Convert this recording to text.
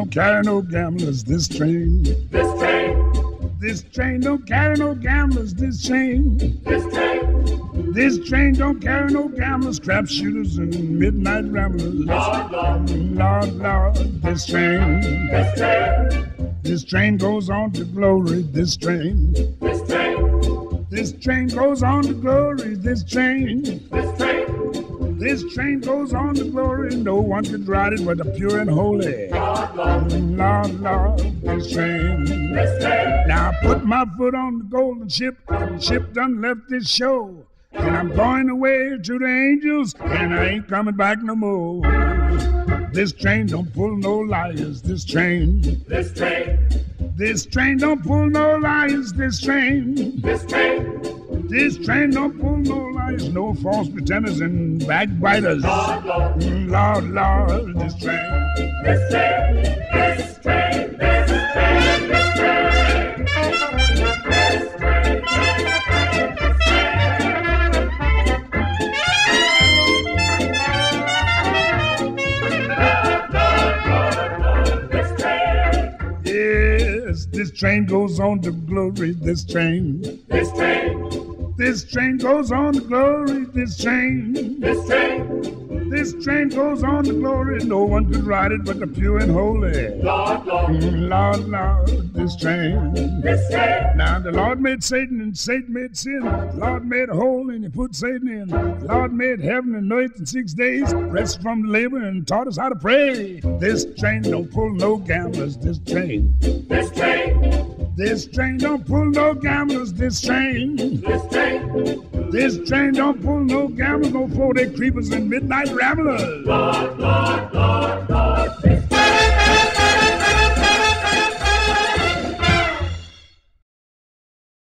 don't carry no gamblers, this train. This train. This train don't carry no gamblers, this train. This train. This train don't carry no gamblers, crap shooters, and midnight ramblers. Lord, Lord. Lord, Lord, this train. This train. This train goes on to glory, this train. This train. This train goes on to glory, this train. This train. This train goes on to glory, no one could ride it but the pure and holy. Lord, Lord. Lord, Lord, this train. This train. Now I put my foot on the golden ship, and the ship done left this show. And I'm going away to the angels, and I ain't coming back no more. This train don't pull no liars, this train. This train. This train don't pull no liars, this train. This train. This train don't pull no liars, no false pretenders and backbiters. Lord, Lord. Lord, Lord, this train. This train. This train. This train. This train. This train. Yes, this train goes on to glory, this train. This train. This train goes on to glory, this train. This train. This train goes on to glory, no one could ride it but the pure and holy. Lord, Lord. Lord, Lord, this train. This train. Now the Lord made Satan and Satan made sin. The Lord made a hole and he put Satan in. The Lord made heaven and earth in 6 days, rested from the labor and taught us how to pray. This train don't pull no gamblers, this train. This train. This train don't pull no gamblers, this train. This train. This train don't pull no gamblers, no 4-day creepers and midnight ramblers. Lord, Lord, Lord.